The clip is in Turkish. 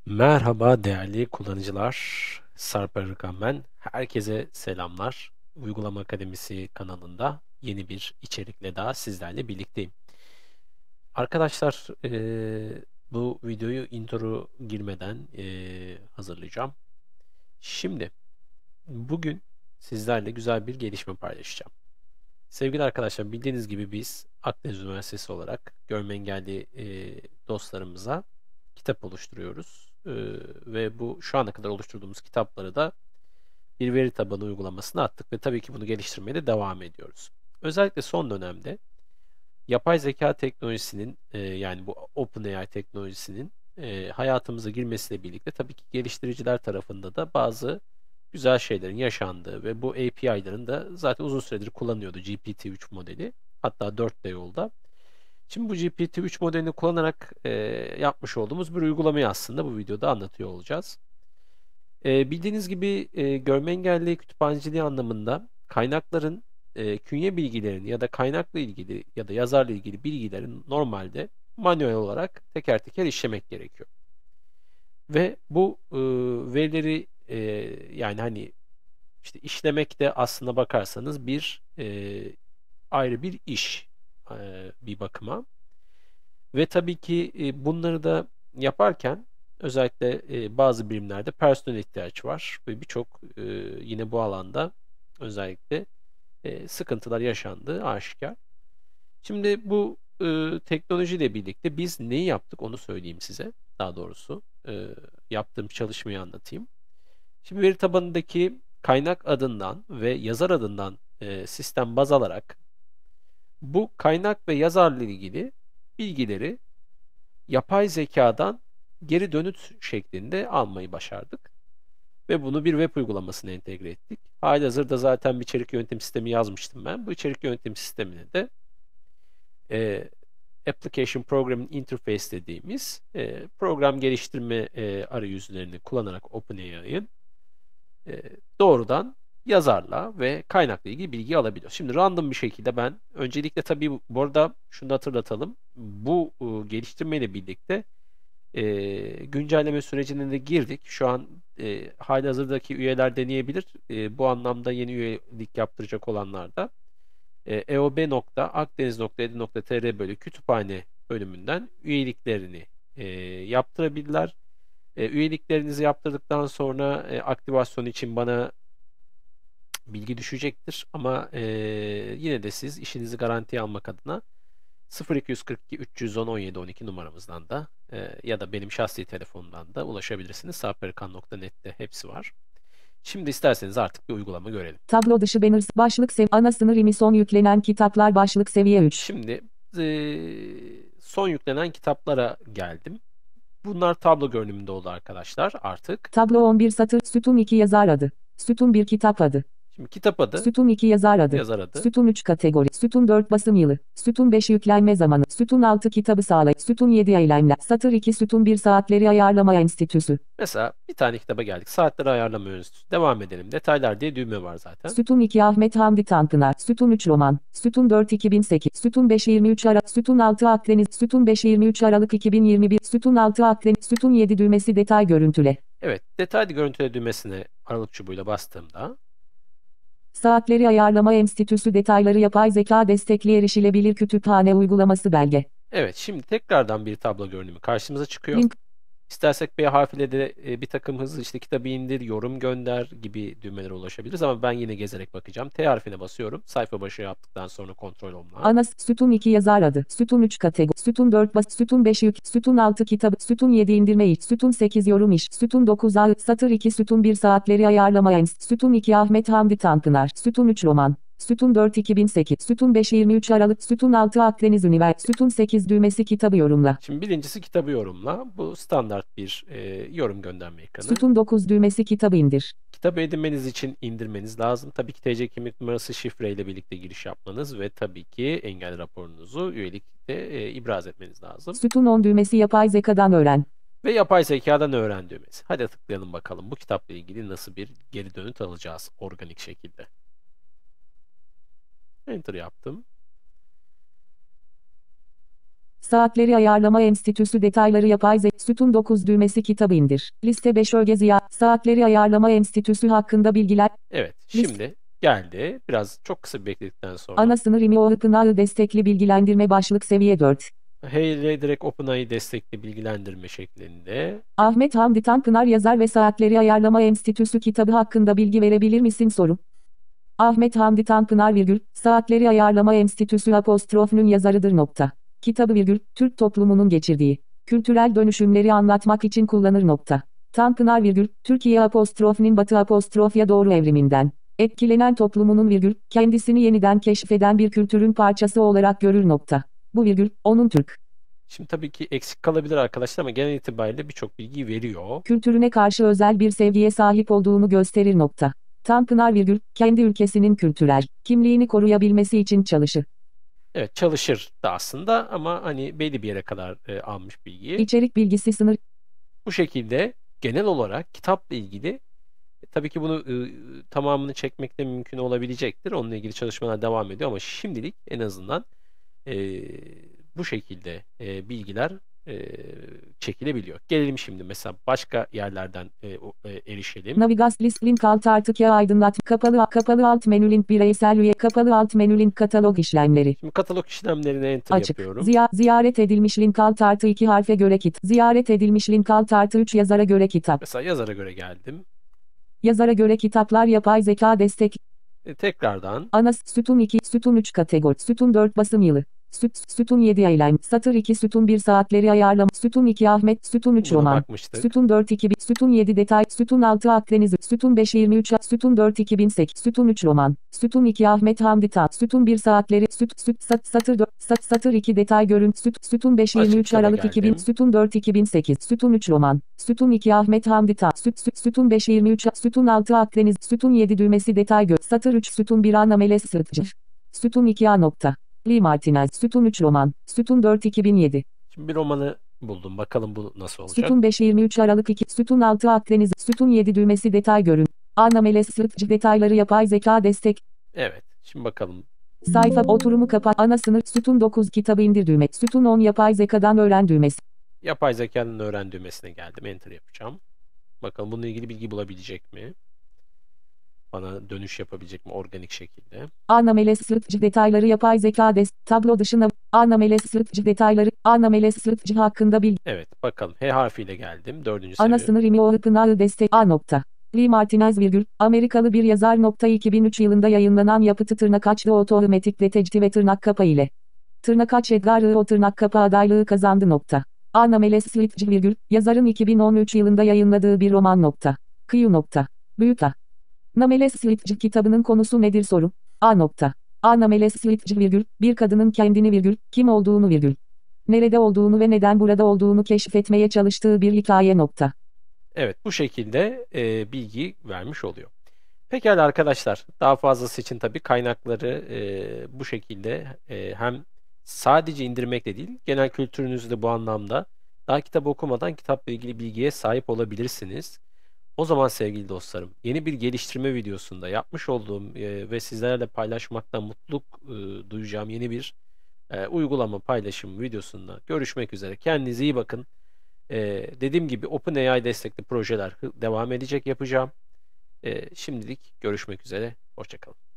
Merhaba değerli kullanıcılar. Sarp Arıkan ben. Herkese selamlar. Uygulama Akademisi kanalında yeni bir içerikle daha sizlerle birlikteyim. Arkadaşlar, bu videoyu intro girmeden hazırlayacağım. Şimdi bugün sizlerle güzel bir gelişme paylaşacağım. Sevgili arkadaşlar, bildiğiniz gibi biz Akdeniz Üniversitesi olarak görme engelli dostlarımıza kitap oluşturuyoruz. Ve bu şu ana kadar oluşturduğumuz kitapları da bir veri tabanı uygulamasına attık ve tabii ki bunu geliştirmeye de devam ediyoruz. Özellikle son dönemde yapay zeka teknolojisinin yani bu OpenAI teknolojisinin hayatımıza girmesiyle birlikte tabii ki geliştiriciler tarafında da bazı güzel şeylerin yaşandığı ve bu API'ların da zaten uzun süredir kullanıyordu GPT-3 modeli. Hatta 4 de yolda. Şimdi bu GPT-3 modelini kullanarak yapmış olduğumuz bir uygulamayı aslında bu videoda anlatıyor olacağız. Bildiğiniz gibi görme engelli kütüphaneciliği anlamında kaynakların künye bilgilerini ya da kaynakla ilgili ya da yazarla ilgili bilgilerin normalde manuel olarak teker teker işlemek gerekiyor. Ve bu verileri yani hani işte işlemek de aslına bakarsanız bir ayrı bir iş bir bakıma. Ve tabii ki bunları da yaparken özellikle bazı birimlerde personel ihtiyaç var ve birçok yine bu alanda özellikle sıkıntılar yaşandığı aşikar. Şimdi bu teknolojiyle birlikte biz neyi yaptık onu söyleyeyim size. Daha doğrusu yaptığım çalışmayı anlatayım. Şimdi veri tabanındaki kaynak adından ve yazar adından sistem baz alarak bu kaynak ve yazarla ilgili bilgileri yapay zekadan geri dönüt şeklinde almayı başardık. Ve bunu bir web uygulamasına entegre ettik. Halihazırda zaten bir içerik yönetim sistemi yazmıştım ben. Bu içerik yönetim sistemine de e, Application Programming Interface dediğimiz program geliştirme arayüzlerini kullanarak OpenAI'ın e, doğrudan yazarla ve kaynakla ilgili bilgi alabiliyor. Şimdi random bir şekilde ben öncelikle tabii bu arada şunu da hatırlatalım. Bu geliştirmeyle birlikte güncelleme sürecine de girdik. Şu an halihazırdaki üyeler deneyebilir. Bu anlamda yeni üyelik yaptıracak olanlar da eob.akdeniz.edu.tr bölü kütüphane bölümünden üyeliklerini yaptırabilirler. Üyeliklerinizi yaptırdıktan sonra aktivasyon için bana bilgi düşecektir. Ama yine de siz işinizi garantiye almak adına 0242 310 17 12 numaramızdan da ya da benim şahsi telefonumdan da ulaşabilirsiniz. Sarperikan.net'te hepsi var. Şimdi isterseniz artık bir uygulama görelim. Tablo dışı banners başlık ana sınır imi son yüklenen kitaplar başlık seviye 3. Şimdi son yüklenen kitaplara geldim. Bunlar tablo görünümünde oldu arkadaşlar artık. Tablo 11 satır sütun 2 yazar adı. Sütun 1 kitap adı. Şimdi kitap adı, Sütun 2 yazar adı. yazar adı. Sütun 3 kategori. Sütun 4 basım yılı. Sütun 5 yüklenme zamanı. Sütun 6 kitabı sağlay. Sütun 7 eylemler. Satır 2 sütun 1 saatleri ayarlama enstitüsü. Mesela bir tane kitaba geldik. Saatleri ayarlamıyoruz. Devam edelim. Detaylar diye düğme var zaten. Sütun 2 Ahmet Hamdi Tanpınar. Sütun 3 roman. Sütun 4 2008. Sütun 5 23 Aralık. Sütun 6 Akdeniz. Sütun 5 23 Aralık 2021. Sütun 6 Akdeniz. Sütun 7 düğmesi detay görüntüle. Evet, detaylı görüntüle düğmesine aralık çubuğuyla bastığımda Saatleri Ayarlama Enstitüsü detayları yapay zeka destekli erişilebilir kütüphane uygulaması belge. evet, şimdi tekrardan bir tablo görünümü karşımıza çıkıyor. Link İstersek B harfiyle de bir takım hızlı işte kitabı indir, yorum gönder gibi düğmelere ulaşabiliriz ama ben yine gezerek bakacağım. T harfine basıyorum. Sayfa başı yaptıktan sonra kontrol olma. ana sütun 2 yazar adı. Sütun 3 kategori. Sütun 4 bas. Sütun 5 yük. Sütun 6 kitabı. Sütun 7 indirme iş. Sütun 8 yorum iş. Sütun 9 ağ. Satır 2 sütun 1 saatleri ayarlama enst. Sütun 2 Ahmet Hamdi Tanpınar. Sütun 3 roman. Sütun 4 2008. Sütun 5 23 Aralık. Sütun 6 Akdeniz Üniversitesi. Sütun 8 düğmesi kitabı yorumla. Şimdi birincisi kitabı yorumla. Bu standart bir yorum gönderme ekranı. Sütun 9 düğmesi kitabı indir. Kitabı edinmeniz için indirmeniz lazım. Tabii ki TC kimlik numarası şifre ile birlikte giriş yapmanız ve tabii ki engel raporunuzu üyelikte ibraz etmeniz lazım. Sütun 10 düğmesi yapay zekadan öğren. Ve yapay zekadan öğren düğmesi. Hadi tıklayalım bakalım bu kitapla ilgili nasıl bir geri dönüt alacağız organik şekilde. Enter yaptım. Saatleri Ayarlama Enstitüsü detayları yapay zeka sütun 9 düğmesi kitabı indir. Liste 5 Öge Ziya Saatleri Ayarlama Enstitüsü hakkında bilgiler. Evet, şimdi geldi. Biraz çok kısa bir bekledikten sonra. Ana sınır IMI OpenAI destekli bilgilendirme başlık seviye 4. Hey direkt OpenAI destekli bilgilendirme şeklinde. Ahmet Hamdi Tanpınar yazar ve Saatleri Ayarlama Enstitüsü kitabı hakkında bilgi verebilir misin soru? Ahmet Hamdi Tanpınar Saatleri Ayarlama Enstitüsü apostrofünün yazarıdır nokta. Kitabı Türk toplumunun geçirdiği kültürel dönüşümleri anlatmak için kullanır nokta. Tanpınar Türkiye apostrofinin Batı apostrofya doğru evriminden etkilenen toplumunun kendisini yeniden keşfeden bir kültürün parçası olarak görür nokta. Bu onun Türk Şimdi tabii ki eksik kalabilir arkadaşlar ama genel itibariyle birçok bilgi veriyor. kültürüne karşı özel bir sevgiye sahip olduğunu gösterir nokta. Tanpınar kendi ülkesinin kültürel kimliğini koruyabilmesi için çalışır. Evet, çalışır da aslında ama hani belli bir yere kadar almış bilgiyi. İçerik bilgisi sınır. Bu şekilde genel olarak kitapla ilgili tabii ki bunu tamamını çekmek de mümkün olabilecektir. Onunla ilgili çalışmalar devam ediyor ama şimdilik en azından bu şekilde bilgiler çekilebiliyor. Gelelim şimdi mesela başka yerlerden erişelim. Navigas list link alt artı ya aydınlat kapalı alt menü link bireysel üye kapalı alt menü link katalog işlemleri. Şimdi katalog işlemlerine enter Açık. yapıyorum. Ziyaret edilmiş link alt artı 2 harfe göre ziyaret edilmiş link alt artı 3 yazara göre kitap. Mesela yazara göre geldim. Yazara göre kitaplar yapay zeka destek. Tekrardan. Ana sütun 2 sütun 3 kategori sütun 4 basım yılı. Sütun 7 eylem. Satır 2 sütun 1 saatleri ayarlama. Sütun 2 Ahmet. Sütun 3 Buna roman. bakmıştık. Sütun 4 2000. Sütun 7 detay. Sütun 6 Akdeniz. Sütun 5 23. Sütun 4 2008. Sütun 3 roman. Sütun 2 Ahmet Hamdi Tan. Sütun 1 saatleri. Satır 4. Satır 2 detay görün. Sütun 5 23 Aralık 2000. Sütun 4 2008. Sütun 3 roman. Sütun 2 Ahmet Hamdi Tan. Sütun 5 23. Sütun 6 Akdeniz. Sütun 7 düğmesi detay gör. Satır 3 Sütun 1 Anameles Sırtçı. Sütun 2 A nokta. Lee Martinez. Sütun 3 roman. Sütun 4 2007. Şimdi bir romanı buldum. Bakalım bu nasıl olacak. Sütun 5 23 Aralık 2. Sütun 6 Akdeniz. Sütun 7 düğmesi detay görün. Anameles Sırtçı detayları yapay zeka destek. Evet. Şimdi bakalım. Sayfa oturumu kapat. Ana sınır. Sütun 9 kitabı indir düğme. Sütun 10 yapay zekadan öğren düğmesi. Yapay zekanın öğren düğmesine geldim. Enter yapacağım. Bakalım bununla ilgili bilgi bulabilecek mi? Bana dönüş yapabilecek mi organik şekilde? Anameles Sırtçı detayları yapay zeka tablo dışına Anameles Sırtçı detayları Anameles Sırtçı hakkında bilgi. Evet, bakalım. H harfiyle geldim. 4. Ana seviye. sınır IMI OpenAI destek A nokta. Lee Martinez Amerikalı bir yazar 2003 yılında yayınlanan yapıtı tırnak açlı otomatik detekti ve tırnak kapa ile tırnak aç Edgar o tırnak kapa adaylığı kazandı nokta. Anameles Sırtçı yazarın 2013 yılında yayınladığı bir roman nokta. Kıyı nokta. Büyük A. Nameles Sırtçı kitabının konusu nedir soru? A nokta. Anameles Sırtçı bir kadının kendini kim olduğunu nerede olduğunu ve neden burada olduğunu keşfetmeye çalıştığı bir hikaye nokta. Evet, bu şekilde bilgi vermiş oluyor. Pekala arkadaşlar, daha fazlası için tabii kaynakları bu şekilde hem sadece indirmekle değil, genel kültürünüzü de bu anlamda daha kitap okumadan kitapla ilgili bilgiye sahip olabilirsiniz. O zaman sevgili dostlarım, yeni bir geliştirme videosunda yapmış olduğum ve sizlerle paylaşmaktan mutluluk duyacağım yeni bir uygulama paylaşım videosunda görüşmek üzere. Kendinize iyi bakın. Dediğim gibi OpenAI destekli projeler devam edecek yapacağım. Şimdilik görüşmek üzere. Hoşça kalın.